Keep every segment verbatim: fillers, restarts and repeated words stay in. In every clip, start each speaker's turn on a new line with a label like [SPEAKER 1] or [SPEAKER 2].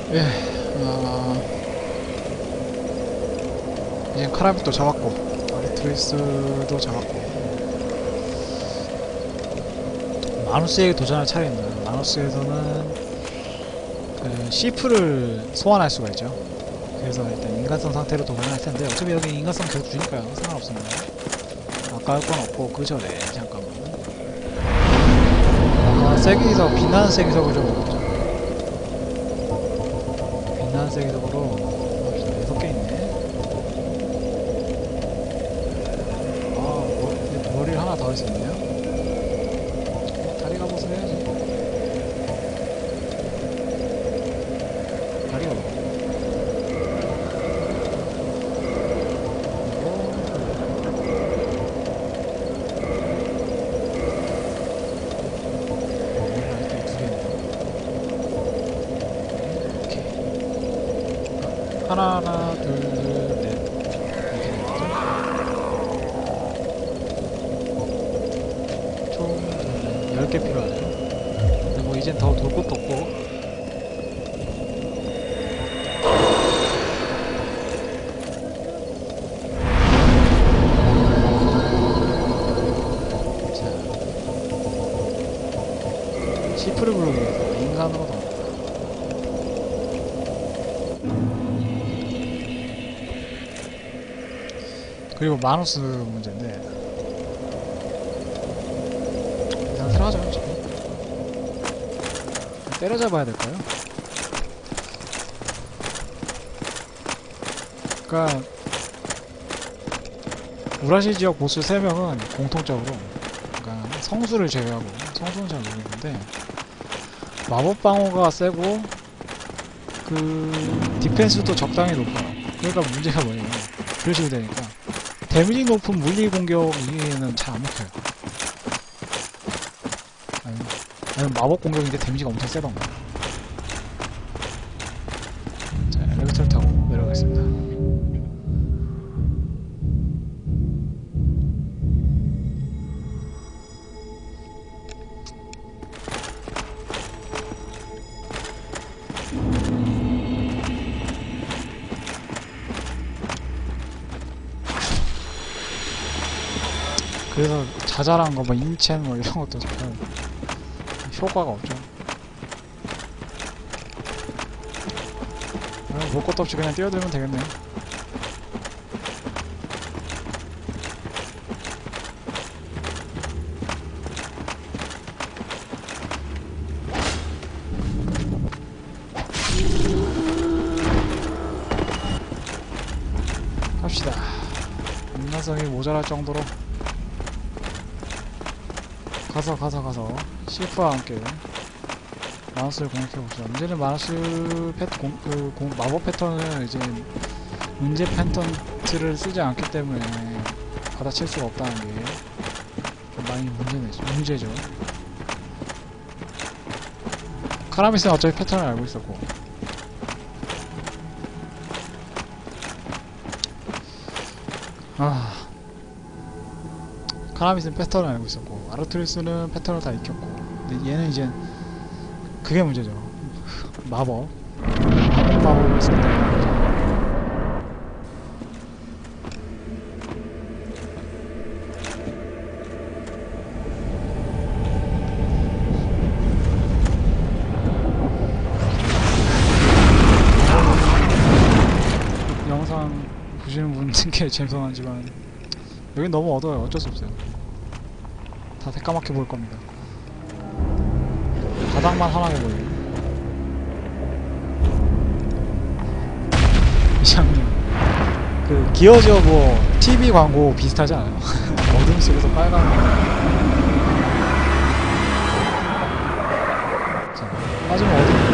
[SPEAKER 1] 예, 어, 이제 카라빗도 잡았고 아르트리스도 잡았고 마누스에게 도전할 차례입니다. 마누스에서는 그 시프를 소환할 수가 있죠. 그래서 일단 인간성 상태로 도전을 할 텐데 어차피 여기 인간성 계속 주니까요. 상관없습니다. 아까울 건 없고 그 전에 잠깐만. 아, 세기석, 빛나는 세기석을 좀 먹자. 빛나는 세기석으로 여섯 개 있네. 아, 머, 머리를 하나 더 할 수 있네요. 어, 다리 갑옷을 해야지. 다리가 뭐? 하나, 하나, 둘, 넷. 이렇게 되는 거죠? 총 열 개 필요하죠. 근데 뭐 이젠 더 돌 것도 없고. 자, 시프를 부르기 위해서 인간으로 더. 그리고 마누스 문제인데 일단 들어가죠. 지금 때려잡아야 될까요? 그니까 우라시 지역 보스 세 명은 공통적으로 그러니까 성수를 제외하고 성수는 잘 모르겠는데 마법 방어가 세고 그 디펜스도 적당히 높아요. 그러니까 문제가 뭐냐면 그런 식으로 되니까 데미지 높은 물리 공격에는 잘 안 먹혀요. 아니면, 아니면 마법 공격인데 데미지가 엄청 세던가. 자, 엘리베이터를 타고 내려가겠습니다. 그래서 자잘한 거, 뭐 인챈 뭐 이런 것도 잘 효과가 없죠. 아, 볼 것도 없이 그냥 뛰어들면 되겠네요. 갑시다. 인간성이 모자랄 정도로 가서 가서 가서 시프와 함께 마우스를 공략해봅시다. 문제는 마우스 패, 공, 그, 공, 마법 패턴을 이제 문제 패턴트를 쓰지 않기 때문에 받아칠 수가 없다는 게 좀 많이 문제네죠. 문제죠. 카라미스는 어차피 패턴을 알고 있었고 아 카라미스는 패턴을 알고 있었고 아르투리스는 패턴을 다 익혔고 근데 얘는 이제 그게 문제죠. 마법 마법을 쓴다. 영상 보시는 분들께 죄송하지만 여긴 너무 어두워요. 어쩔 수 없어요. 다 새까맣게 보일 겁니다. 바닥만 환하게 보여요. 이장님 그 기어즈 오브 티비 광고 비슷하지 않아요? 어둠 속에서 빨간 자, 빠지면 어둠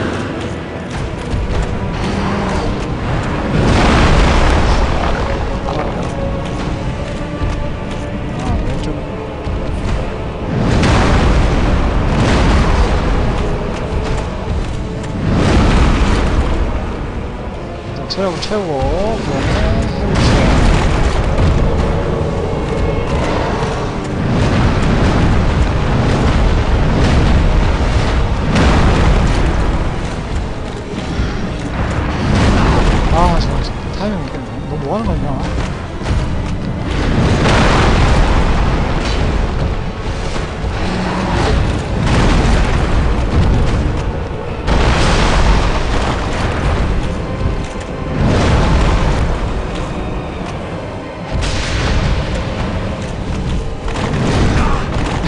[SPEAKER 1] 체력 채우고 그다음에 해봅시다.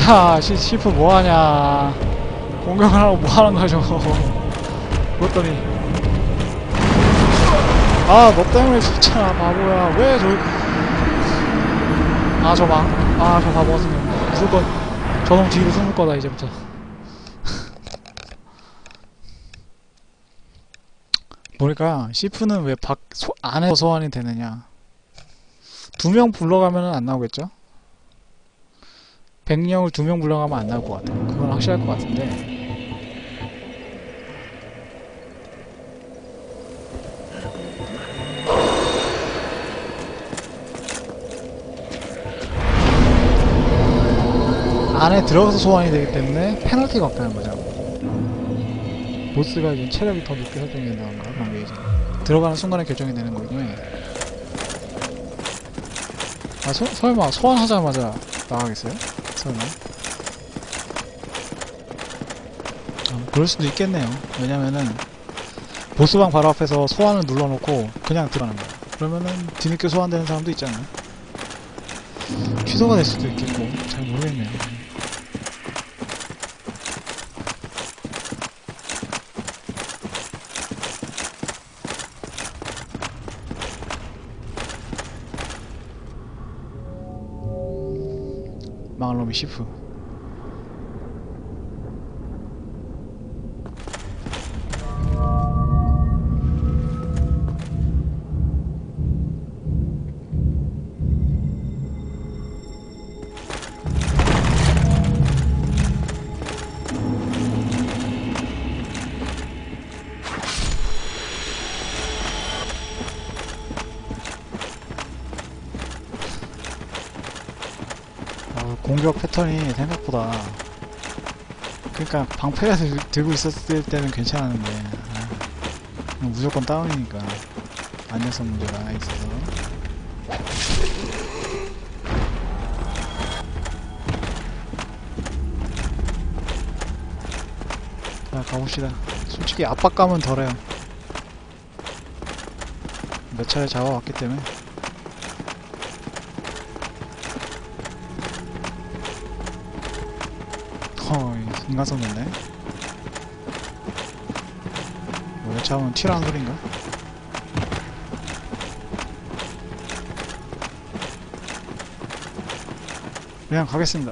[SPEAKER 1] 야, 시, 시프 뭐하냐. 공격을 하고 뭐하는 거야 저거. 그랬더니 아 너 때문에 진짜 바보야. 왜 저 아 저 봐. 아 저 바보 같은 놈. 무조건 저놈 뒤로 숨을 거다 이제부터. 보니까 시프는 왜 밖 안에서 소환이 되느냐. 두 명 불러가면은 안 나오겠죠? 백령을 두 명 불러가면 안 나올 것 같아요. 그건 확실할 것 같은데. 안에 들어가서 소환이 되기 때문에 페널티가 없다는 거죠. 보스가 이제 체력이 더 높게 설정이 된다던가 그런 게 이제 들어가는 순간에 결정이 되는 거군요. 아, 서, 설마 소환하자마자 나가겠어요? 설마? 아, 그럴 수도 있겠네요. 왜냐면은 보스방 바로 앞에서 소환을 눌러놓고 그냥 들어가는 거예요. 그러면은 뒤늦게 소환되는 사람도 있잖아요. 취소가 될 수도 있겠고 잘 모르겠네요. 망할 놈이 시프. 공격 패턴이 생각보다 그러니까 방패를 들고 있었을 때는 괜찮았는데 아, 무조건 다운이니까 안정성 문제가 있어서. 자 가봅시다. 솔직히 압박감은 덜해요. 몇 차례 잡아왔기 때문에. 어, 인간 썼는데? 뭐, 여차하면 튀라는 소린가? 그냥 가겠습니다.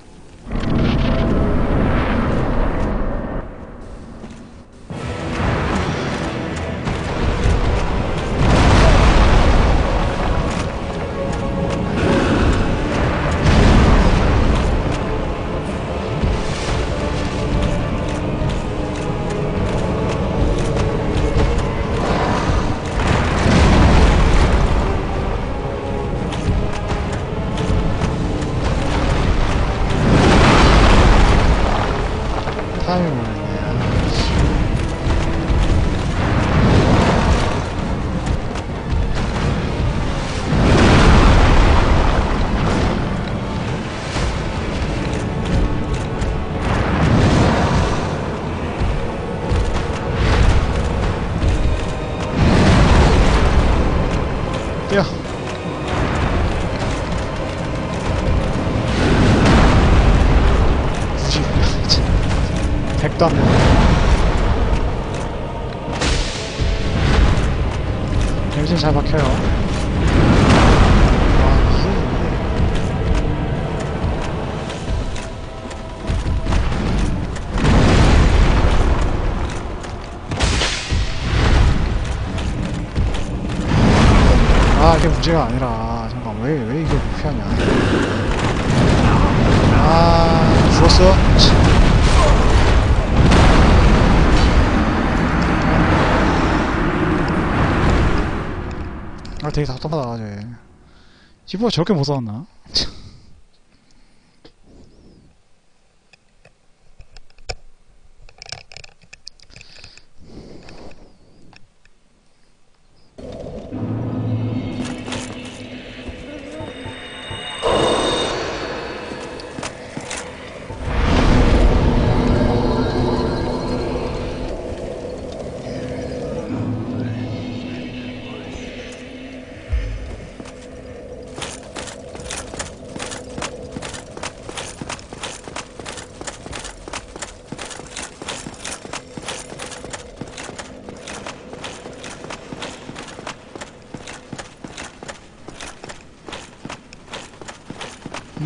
[SPEAKER 1] 타이밍 모르겠네. 뛰어. 백도 안 되네. 데미지는 잘 박혀요. 아, 이게, 이게. 아, 이게 문제가 아니라. 잠깐, 왜, 왜 이걸 못 피하냐. 아, 죽었어? 아 되게 답답하다 쟤. 시프가 저렇게 못 싸웠나?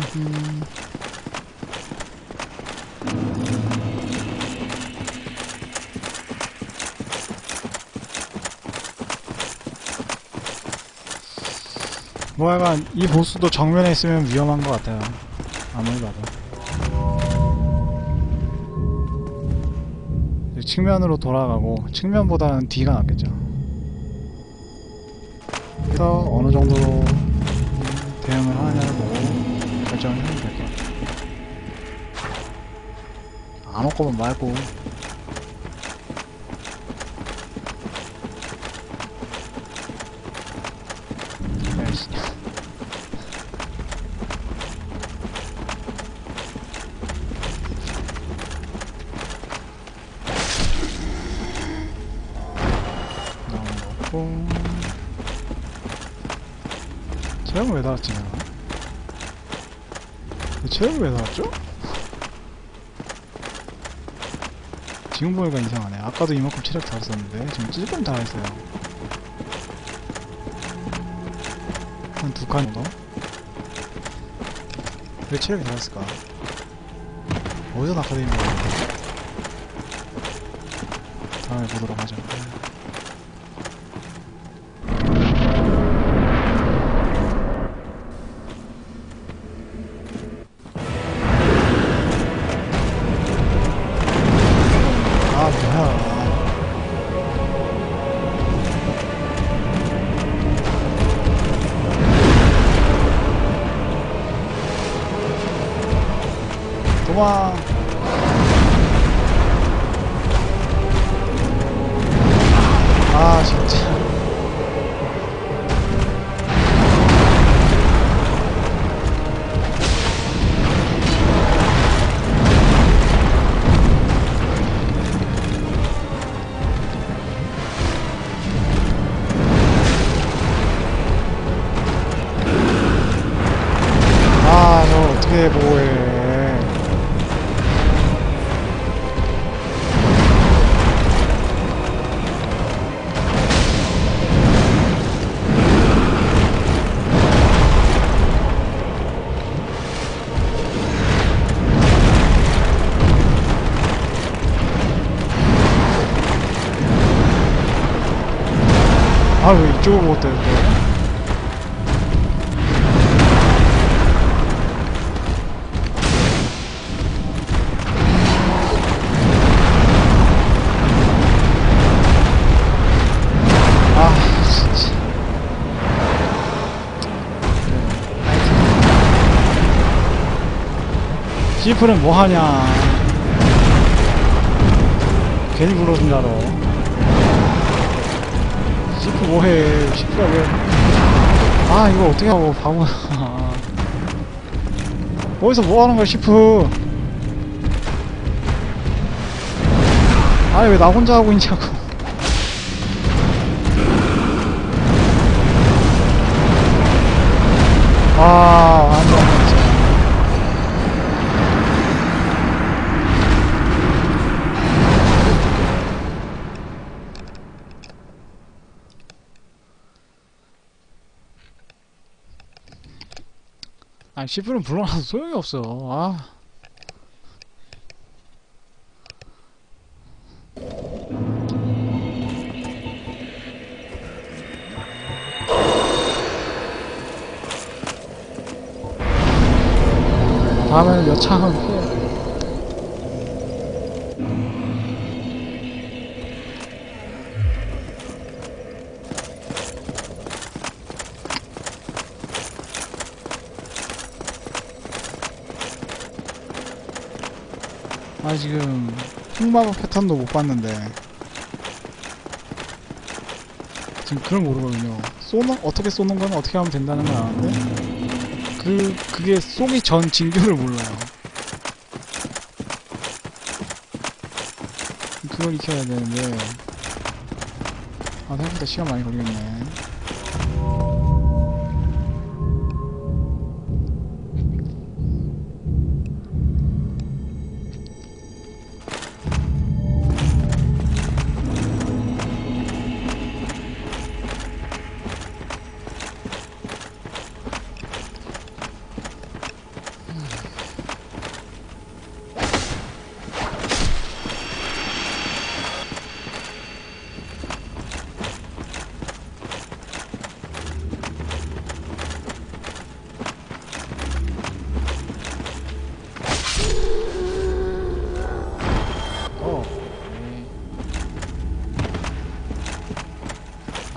[SPEAKER 1] 음. 뭐 약간 이 보스도 정면에 있으면 위험한 것 같아요. 아무리 봐도. 측면으로 돌아가고 측면보다는 뒤가 낫겠죠. 그래서 어느 정도로 대응을 하느냐를 보고 결정을 해야 될 것 같아요. 안 올 거면 말고. 아이씨. 넣고 체력은 왜 닿았지 내가? 체력이 왜 닿았죠? 지금 보니까 이상하네. 아까도 이만큼 체력 닿았었는데 지금 찔끔 닿아있어요. 한 두 칸 정도? 왜 체력이 닿았을까? 어디서 낙하되어 있는 거야? 다음에 보도록 하죠. 아 뭐야. 도망. 아 진짜. 아 저 어떻게 보호해. 아 왜 이쪽으로 못 되는 거야? 아 진짜. 시프는 뭐하냐. 괜히 불러준 줄 알아. 시프 뭐해. 시프가 왜. 아 이거 어떻게 하고 바보야. 어디서 뭐하는 거야 시프. 아니 왜 나 혼자 하고 있냐고. 아 안돼 안돼. 아니 시프는 불러놔도 소용이 없어. 아 다음에는 여창은 피해. 아 지금 흑마법 패턴도 못 봤는데 지금 그걸 모르거든요. 쏘는 어떻게 쏘는 건 어떻게 하면 된다는 걸 아는데 그 그게 쏘기 전 징표를 몰라요. 그걸 익혀야 되는데 아 생각보다 시간 많이 걸리겠네.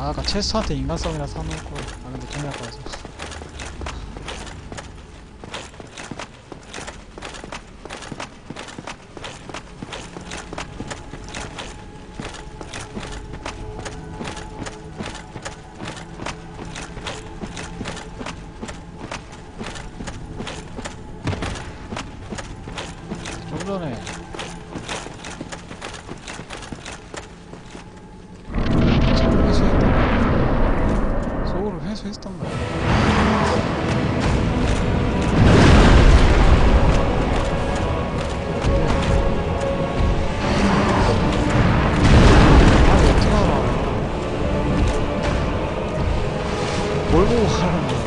[SPEAKER 1] 아, 아까 체스터한테 인간성이라 사놓을걸. 아 근데 돈이 아까워서. 좀 전에 지금 회수했다. 소울을 회수했던 거야. 아니 어떡 알아. 뭘 보고 가라는 거야.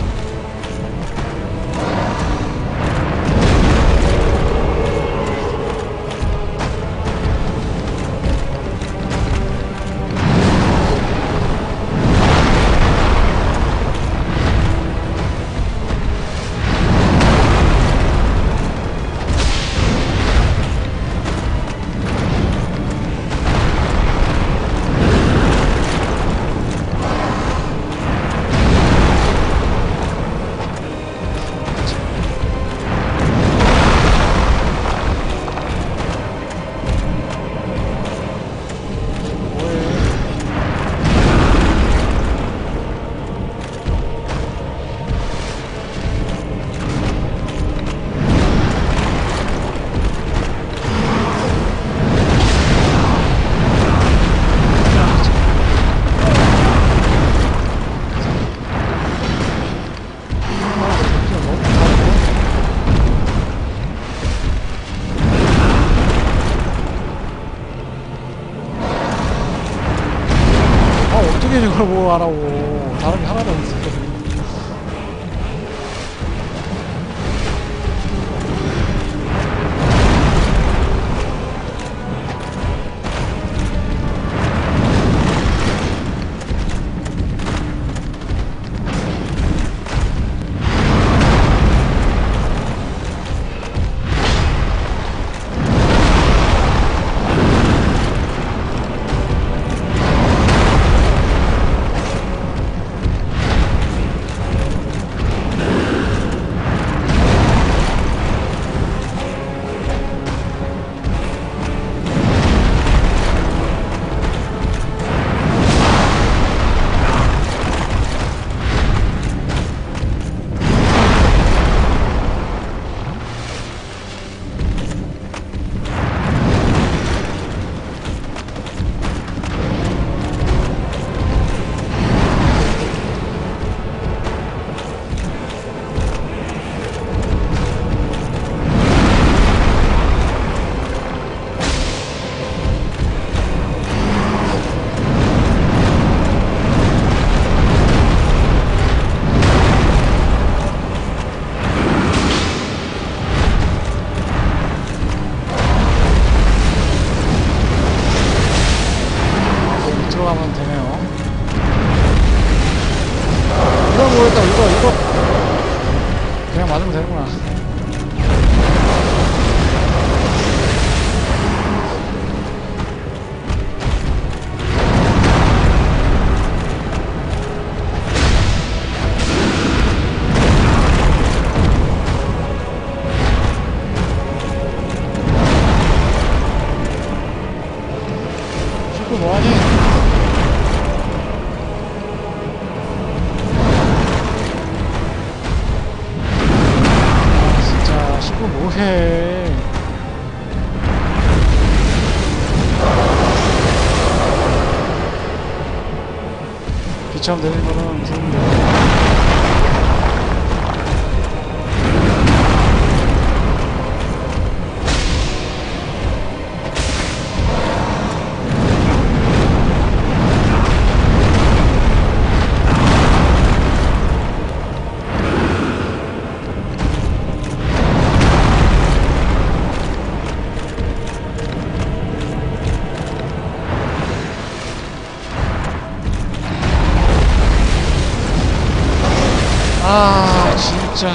[SPEAKER 1] 어떻게 이걸 보고 하라고. 다른 게 하나도 없어. 들어가면 되네요. 이거 뭐였다, 이거, 이거. 그냥 맞으면 되는구나. 식구 뭐하니? 식구 뭐해? 비처럼 되는 거는 부른데. 아 진짜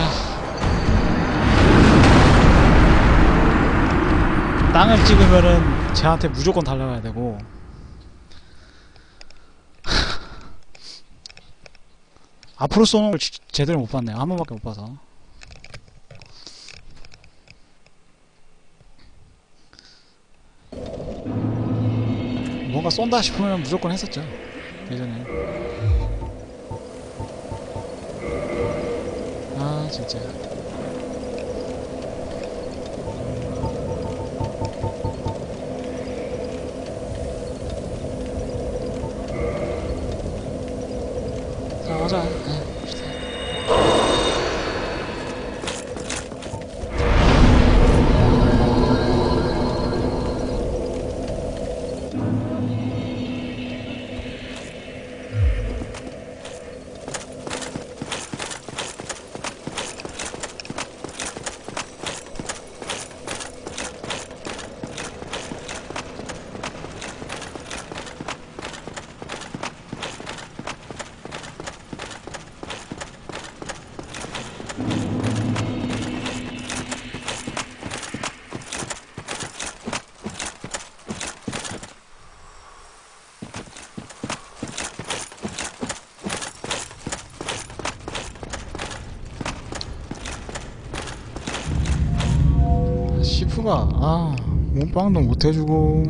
[SPEAKER 1] 땅을 찍으면은 쟤한테 무조건 달려가야 되고 앞으로 쏘는 걸 지- 제대로 못 봤네요. 한 번밖에 못 봐서. 뭔가 쏜다 싶으면 무조건 했었죠. 예전에. 아, 진짜. 자, 가자. 네, 봅시다. 시프가 아 몸빵도 못해주고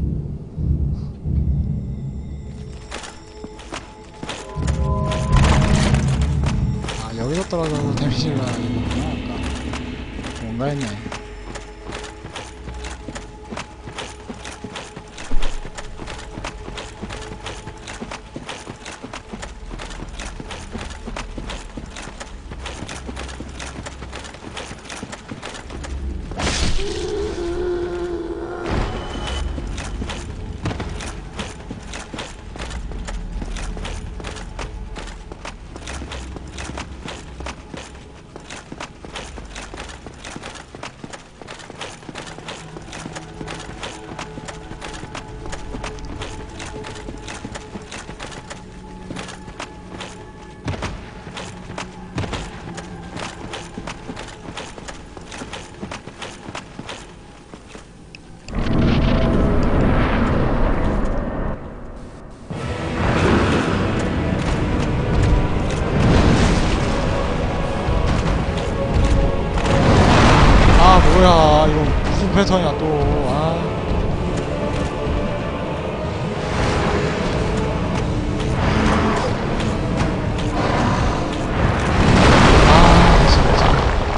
[SPEAKER 1] 아 여기서 떨어져서 데미지가 이거구나 아까 뭔가 했네. 아 뭐야 이거 무슨 패턴이야 또. 아 아, 진짜.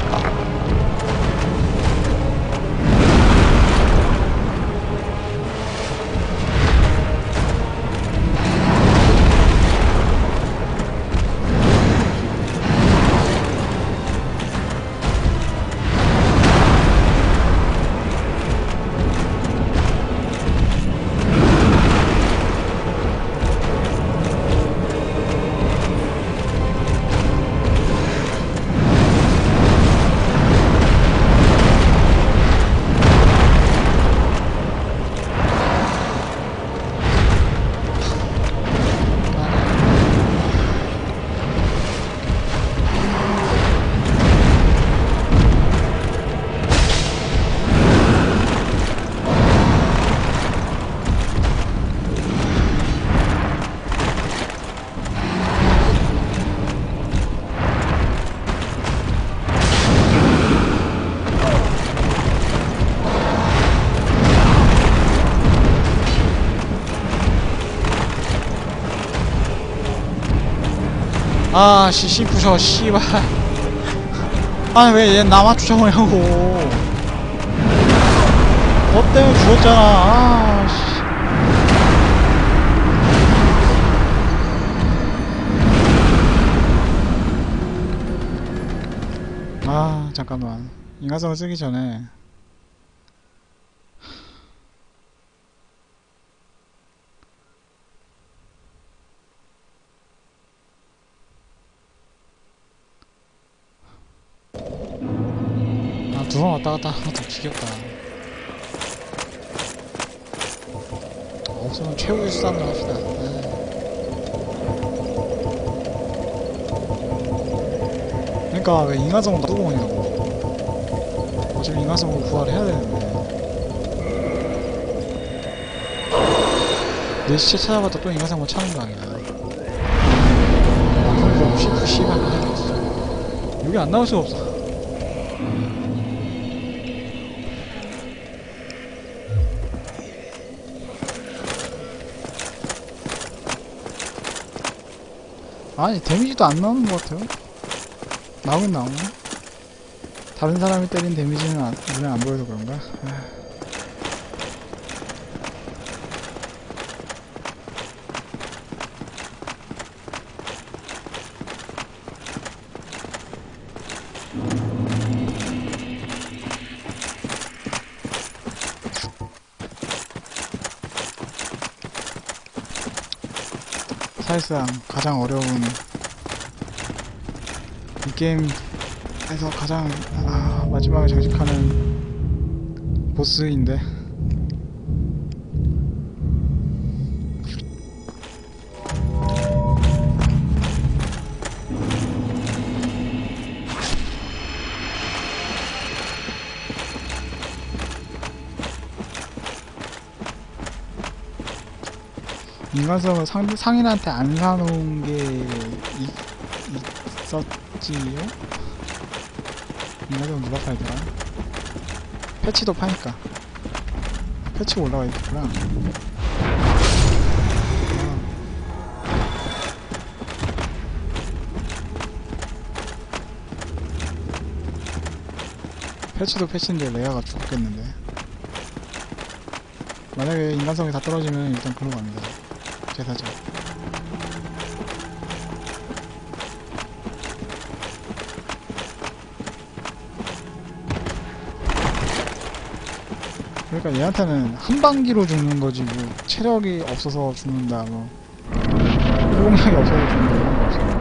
[SPEAKER 1] 아, 씨, 씨, 부셔, 씨발. 아, 왜 얘 나만 쫓아오냐고. 너 때문에 죽었잖아. 아, 씨. 아, 잠깐만. 인간성을 쓰기 전에. 아, 두 번 왔다 갔다 하면 더 지겹다. 없으면 최후의 수단으로 합시다. 네. 그러니까 왜 인간성을 놔두고 오냐고. 어차피 인간성으로 부활을 해야 되는데. 내 시체 찾아봤다 또 인간성을 찾는 거 아니야. 좀 쉬, 씨발. 여기 안 나올 수가 없어. 아니, 데미지도 안 나오는 것 같아요. 나오긴 나오네. 다른 사람이 때린 데미지는 안, 눈에 안 보여서 그런가? 아. 사실상 가장 어려운 이 게임에서 가장 아, 마지막에 장식하는 보스인데 인간성을 상, 상인한테 안 사놓은 게 있, 있었지요? 인간성은 누가 팔더라? 패치도 파니까 패치가 올라와 있겠구나. 아. 패치도 패치인데 레아가 죽겠는데. 만약에 인간성이 다 떨어지면 일단 그런 거 갑니다. 제사장. 그러니까 얘한테는 한방기로 죽는 거지 뭐 체력이 없어서 죽는다 뭐 회복량이 없어서 죽는다 이런 거 없어.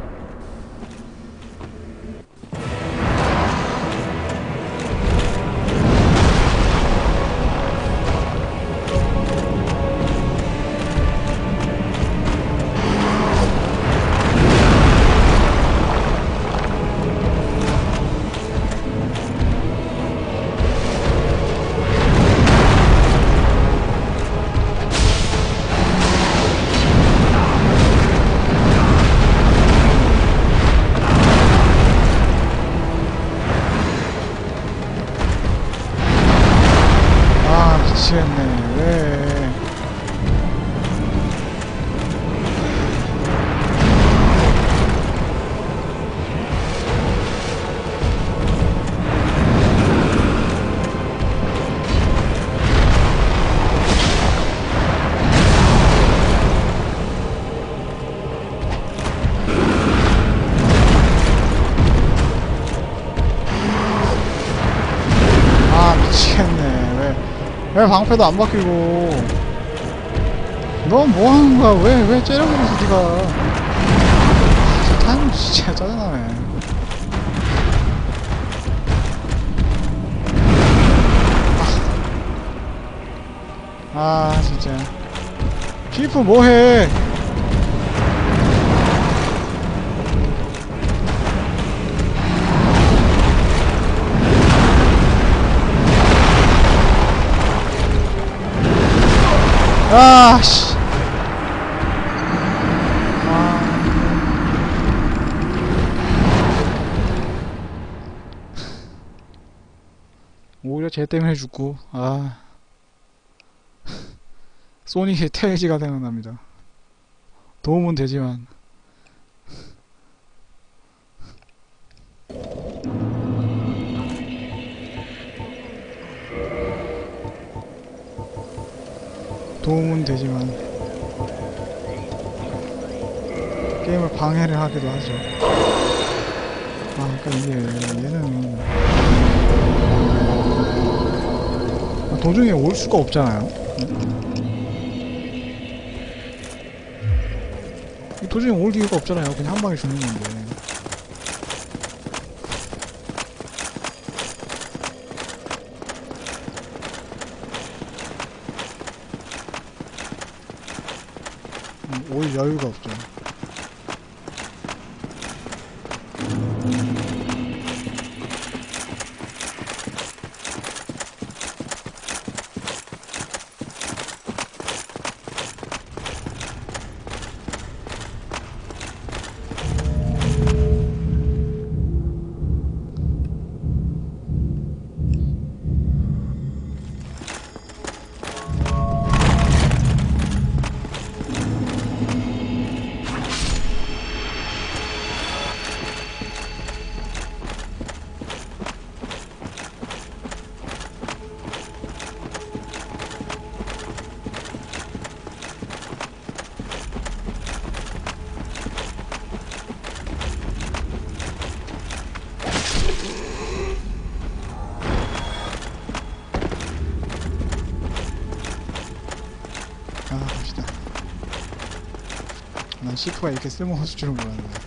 [SPEAKER 1] 미치겠네. 왜? 아, 미치겠네. 왜? 왜 방패도 안 바뀌고? 너 뭐 하는 거야? 왜, 왜 째려보면서 니가? 아, 타임 진짜 짜증나네. 아, 아 진짜. 피프 뭐해? 아, 씨. 아. 오히려 쟤 때문에 죽고, 아. 소닉의 테일즈가 생각납니다. 도움은 되지만. 도움은 되지만 게임을 방해를 하기도 하죠. 아, 그러니까 이게 얘는 도중에 올 수가 없잖아요. 도중에 올 이유가 없잖아요. 그냥 한 방에 죽는 건데. 올 여유가 없죠. 난 시프가 이렇게 쓸모없을 줄은 몰랐네.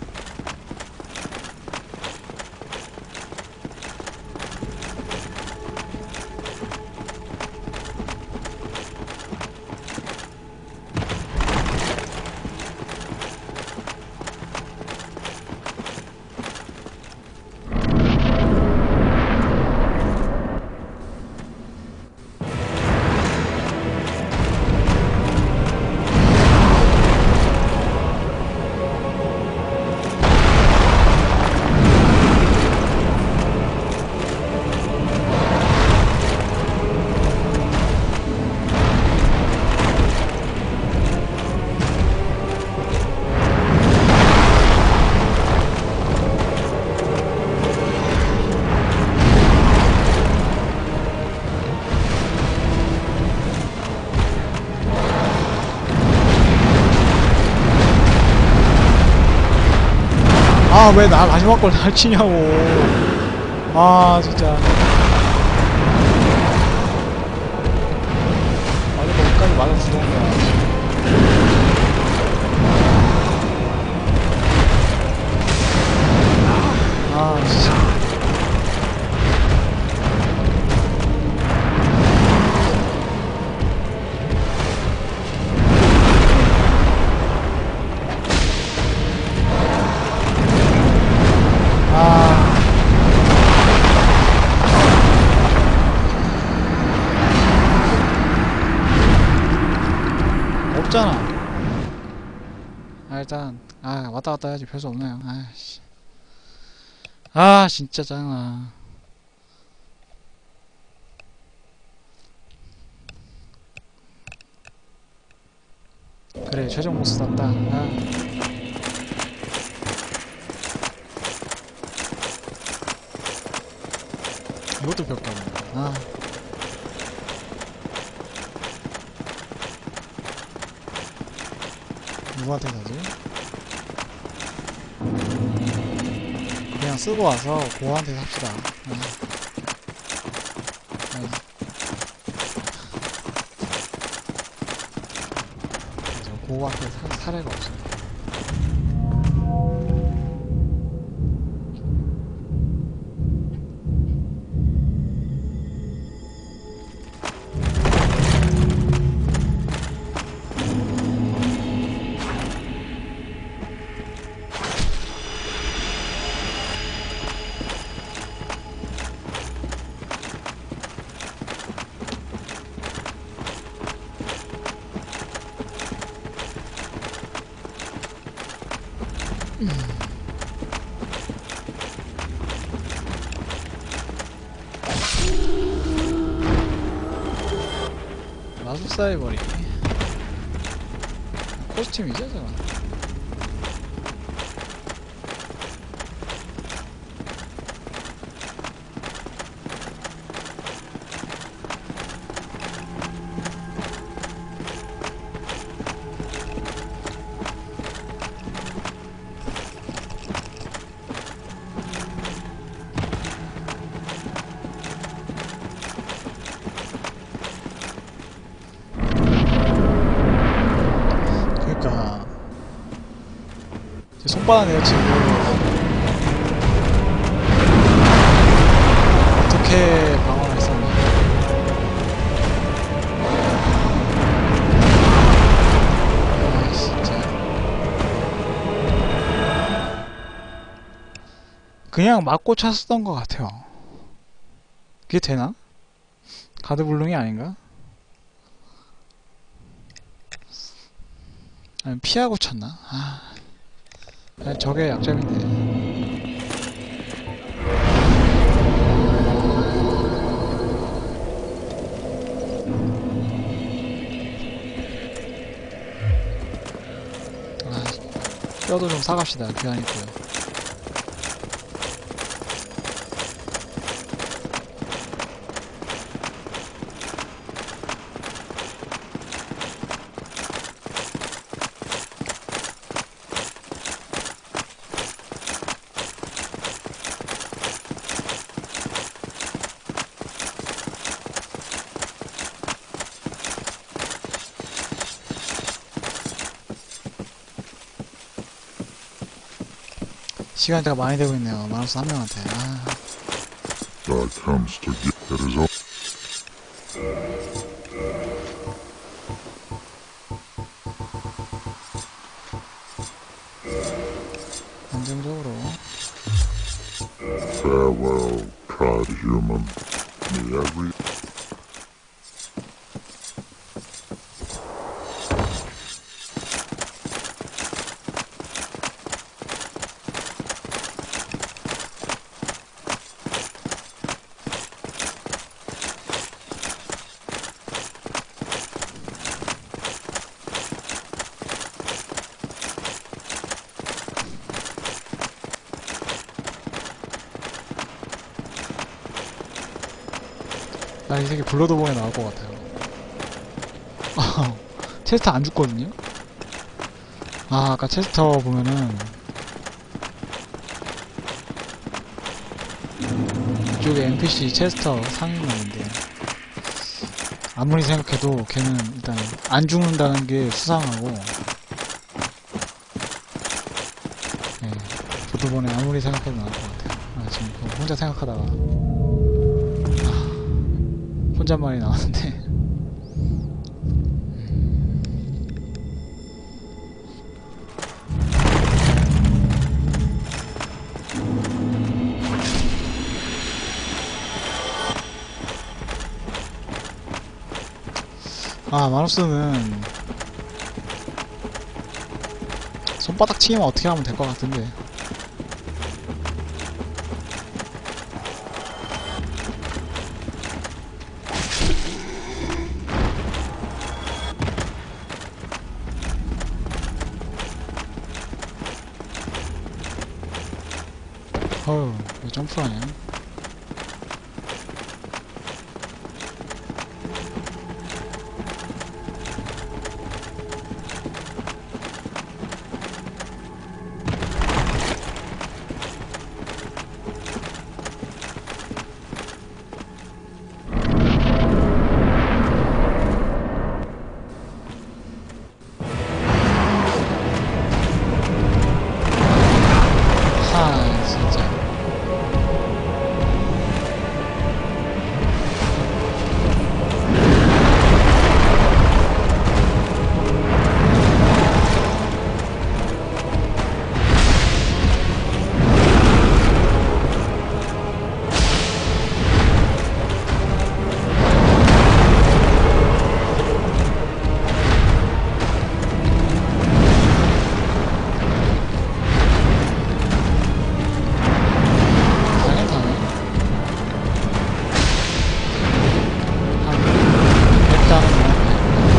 [SPEAKER 1] 아, 왜 나 마지막 걸 날 치냐고. 아, 진짜. 마지막 끝까지 맞아 죽은 거야. 아, 진짜. 없잖아. 아, 일단 아, 왔다 갔다 해야지. 별 수 없네요. 아씨. 아, 진짜 짜증나. 그래, 최종 보스 땄다. 아. 이것도 벽 가네. 아. 누구한테 사지? 그냥 쓰고 와서 고한테 삽시다. 네. 네. 저 고한테 사, 사례가 없어요. 마술사 해버리기. 코스튬이죠, 저거? 그니까 제 손바닥 지금 어떻게 방어를 했었나. 아, 진짜. 그냥 맞고 찼었던 것 같아요. 그게 되나? 가드블룸이 아닌가? 아니, 피하고 쳤나? 아, 아니, 저게 약점인데. 아, 뼈도 좀 사갑시다. 귀하니까요. 시간대가 많이 되고 있네요. 마우스 한 명한테. 아,
[SPEAKER 2] God comes to get that is all.
[SPEAKER 1] 안정적으로.
[SPEAKER 2] Farewell, tried human. Me every
[SPEAKER 1] 나 이 새끼 블러드본에 나올 것 같아요. 체스터 안 죽거든요? 아, 아까 체스터 보면은 이쪽에 엔피씨 체스터 상인인데 아무리 생각해도 걔는 일단 안 죽는다는 게 수상하고, 예, 블러드본에 아무리 생각해도 나올 것 같아요. 아, 지금 그거 혼자 생각하다가 아, 혼잣말이 나왔는데 아, 마누스는 손바닥 치기만 어떻게 하면 될 것 같은데. 어휴, 왜 점프하냐? 하, 진짜. 당연히 타네. 한 백 단은 넘었네.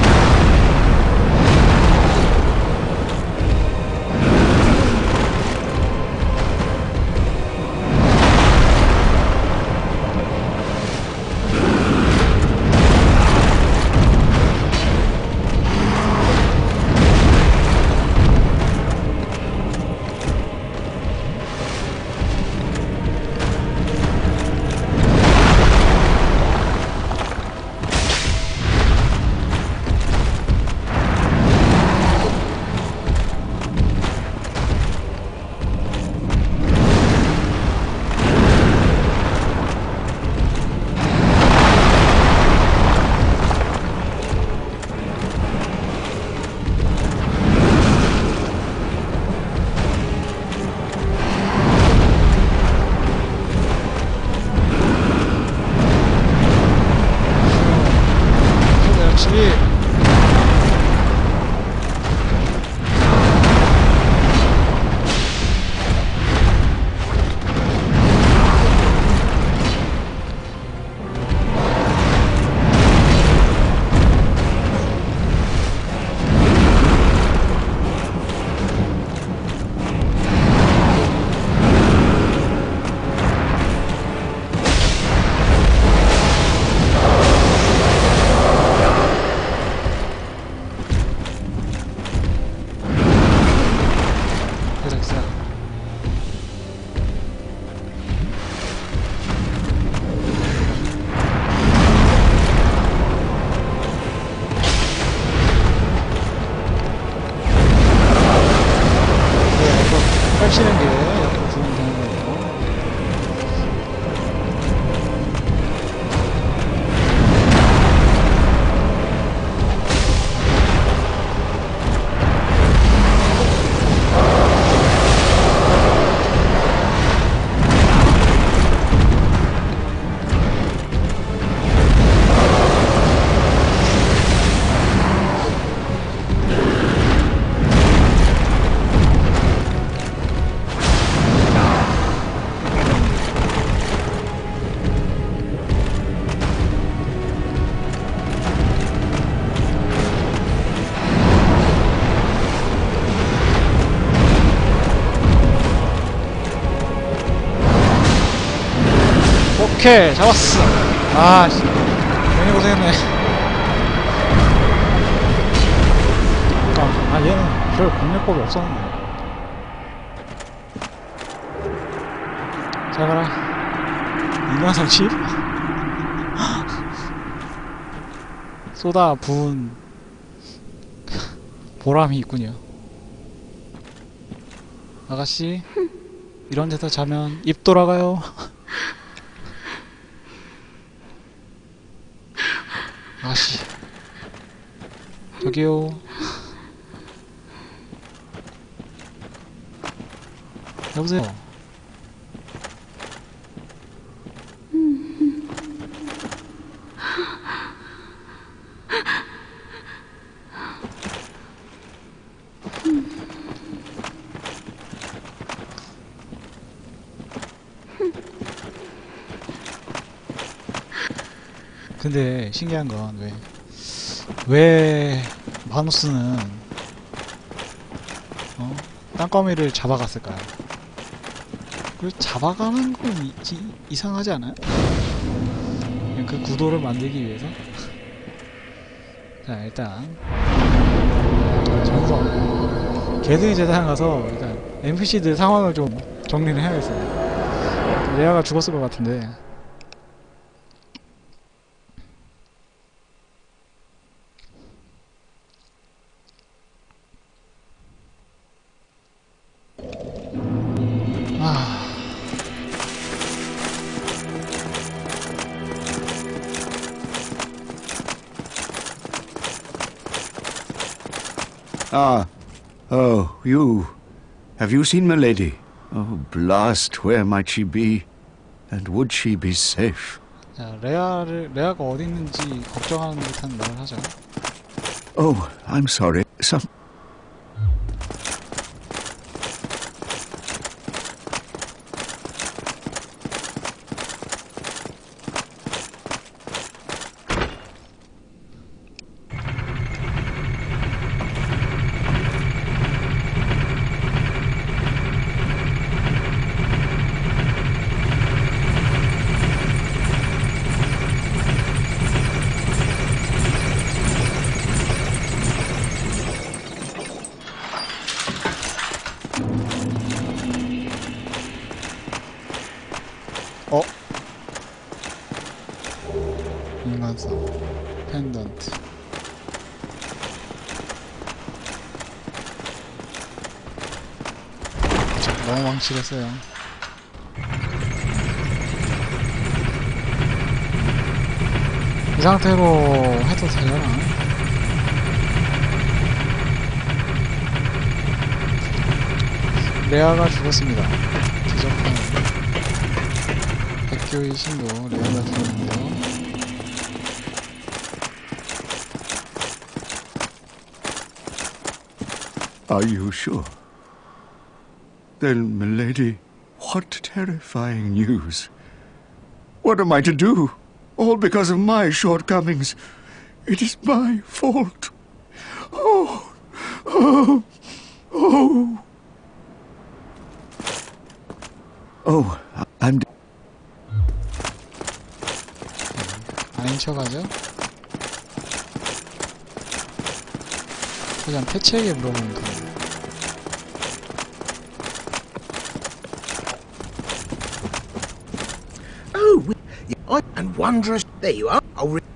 [SPEAKER 1] 그래서 열심히. 그랬어. 네, 이거 펼치는 게 오케이 잡았어. 아 씨. 괜히 고생했네. 아, 아 얘는 별 공략법이 없었는데. 잘 가라. 인간상 칩? 쏟아 부은 보람이 있군요. 아가씨 이런 데서 자면 입 돌아가요. 아가씨 저기요. 여보세요. 근데 신기한 건 왜, 왜 마누스는 어? 땅거미를 잡아갔을까요? 그 잡아가는 건 이, 이, 이상하지 않아요? 그냥 그 구도를 만들기 위해서? 자 일단 전선 개등이 재단 가서 일단 엔피씨들 상황을 좀 정리를 해야겠어요. 레아가 죽었을 것 같은데.
[SPEAKER 3] Ah, oh, you. Have you seen Milady? Oh, blast, where might she be? And would she be safe?
[SPEAKER 1] 자, 레아를, 레아가 어디 있는지 걱정하는 듯한 말을 하죠.
[SPEAKER 3] Oh, I'm sorry. Some...
[SPEAKER 1] 어? 인간성 펜던트 너무 망치겠어요. 이 상태로 해도 되려나? 레아가 죽었습니다. 지적한 백교의 신도 레아가 죽었는데요.
[SPEAKER 3] Are you sure? Then, milady, what terrifying news. What am I to do? All because of my shortcomings. It is my fault. Oh, oh, oh. Oh, I'm...
[SPEAKER 1] 아닌 척하죠? 그냥 패치에게 물어보면 돼.
[SPEAKER 4] Oh, we, and wondrous. There you are. I'll re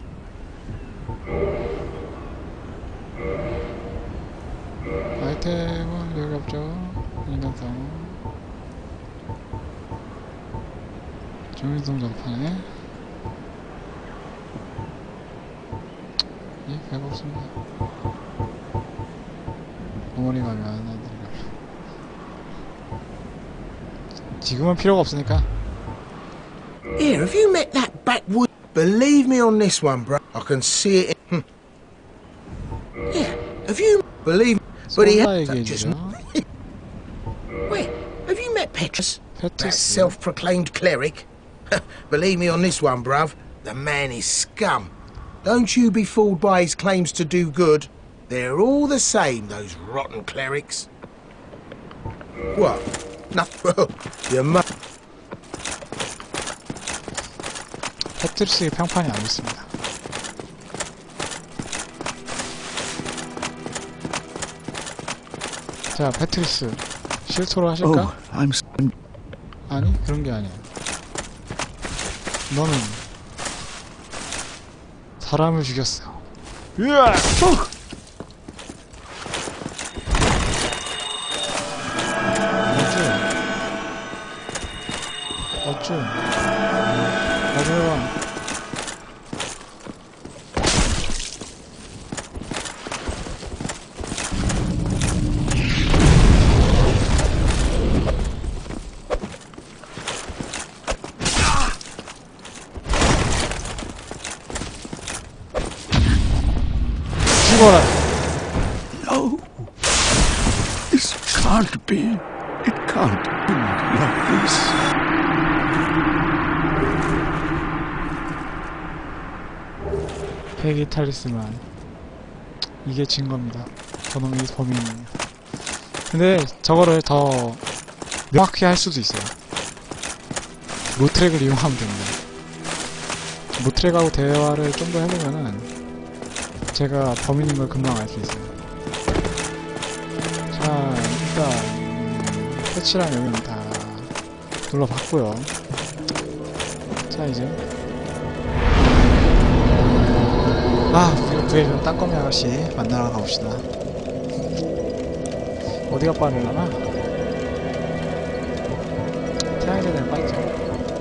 [SPEAKER 1] 아이템은 여기 없죠. 인간성. 종이동 전판에. 예, 별거 없습니다. 어머니 가면 애들이 지금은 필요가 없으니까.
[SPEAKER 4] Here, have you met that backwood? Believe me on this one, bro. I can see it. In, hmm. Yeah, have you believe? But he has just. Wait, have you met Petrus? That
[SPEAKER 1] Petrus.
[SPEAKER 4] self-proclaimed cleric. Believe me on this one, bruv. The man is scum. Don't you be fooled by his claims to do good. They're all the same, those rotten clerics. What? Nothing. You must.
[SPEAKER 1] 패트리스의 평판이 안 좋습니다. 자, 패트리스 실토로 하실까?
[SPEAKER 3] Oh, I'm. s- I'm
[SPEAKER 1] 아니, 그런 게 아니야. 너는 사람을 죽였어. 으아! 어쭈? 어쭈? 나좀 해봐. 죽어라.
[SPEAKER 3] No. This can't be. It can't be like this.
[SPEAKER 1] 패기 탈리스만. 이게 진 겁니다. 저놈이 범인이에요. 근데 저거를 더 명확히 할 수도 있어요. 모트랙을 이용하면 됩니다. 모트랙하고 대화를 좀 더 해보면은 제가 범인인 걸 금방 알 수 있어요. 자, 일단 음, 패치랑 여기는 다 눌러봤고요. 자, 이제 아, 우리가 구해준 땅거미 아가씨 만나러 가봅시다. 어디가 빠르려나? 태양이 되면 빠르죠.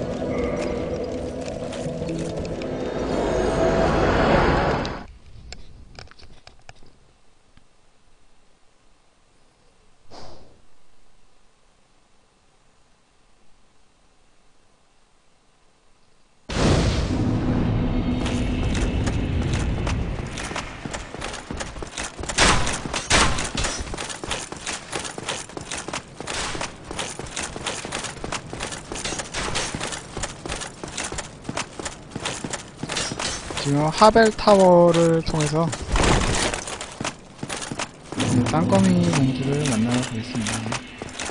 [SPEAKER 1] 지금 하벨 타워를 통해서 땅거미 공주를 만나러 가겠습니다.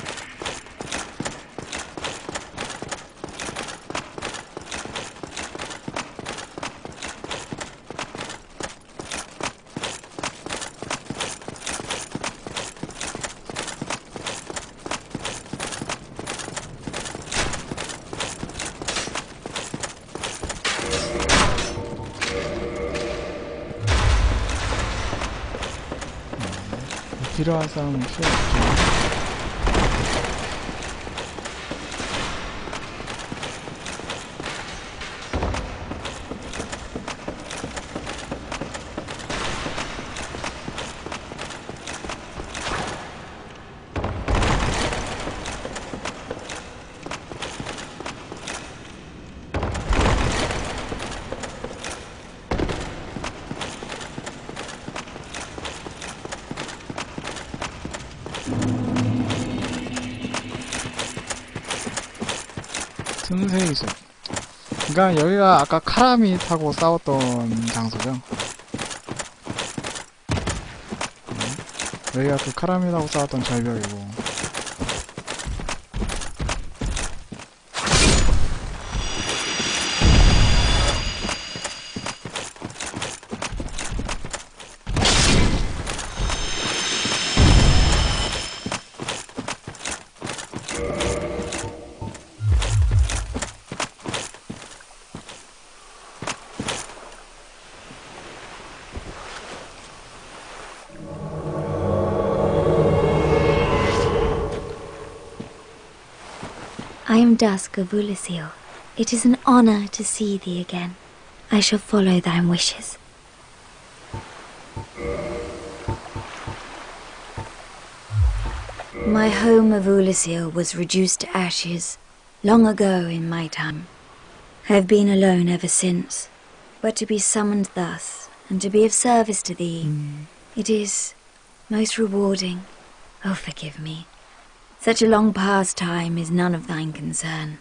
[SPEAKER 1] 필요한 싸움은 필요 없죠. 틈새에 있어요. 그러니까 여기가 아까 카라미 타고 싸웠던 장소죠. 음. 여기가 그 카라미 타고 싸웠던 절벽이고.
[SPEAKER 5] I am Dusk of Ulisil. It is an honor to see thee again. I shall follow thine wishes. My home of Ulisil was reduced to ashes long ago in my time. I have been alone ever since. But to be summoned thus, and to be of service to thee, mm. it is most rewarding. Oh, forgive me. Such a long past time is none of thine concern.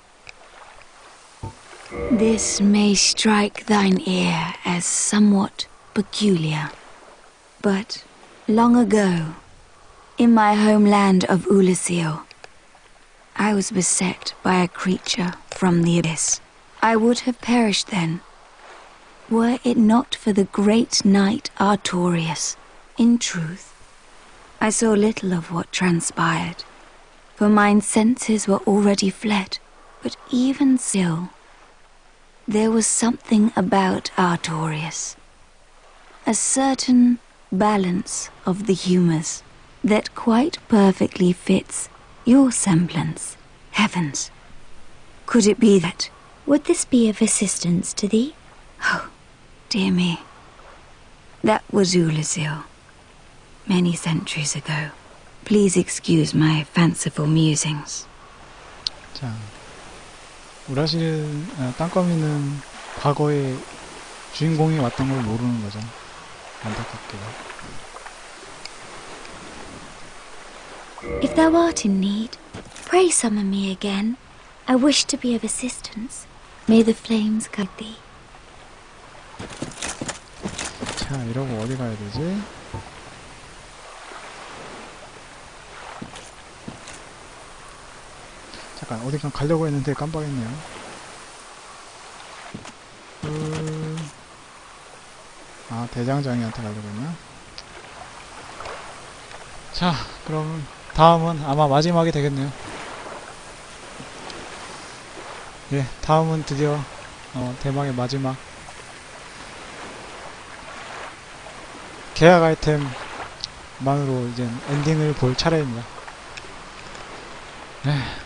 [SPEAKER 5] This may strike thine ear as somewhat peculiar, but long ago, in my homeland of Ulisil, I was beset by a creature from the abyss. I would have perished then, were it not for the great knight Artorius. In truth, I saw little of what transpired, for mine senses were already fled. But even still, there was something about Artorius, a certain balance of the humours that quite perfectly fits your semblance. Heavens, could it be that?
[SPEAKER 6] Would this be of assistance to thee?
[SPEAKER 5] Oh, dear me. That was Ulysses, many centuries ago. Please excuse my fanciful musings.
[SPEAKER 1] 자, 우라실은, 아, 땅거미는 과거에 주인공이 왔던 걸 모르는 거죠. 안타깝게도.
[SPEAKER 6] If thou art in need, pray summon me again. I wish to be of assistance. May the flames guide thee.
[SPEAKER 1] 자, 이러고 어디 가야 되지? 잠깐, 어디 그냥 가려고 했는데 깜빡했네요. 음... 아, 대장장이한테 가려고 했나? 자, 그럼 다음은 아마 마지막이 되겠네요. 예, 다음은 드디어 어, 대망의 마지막 계약 아이템만으로 이제 엔딩을 볼 차례입니다. 네.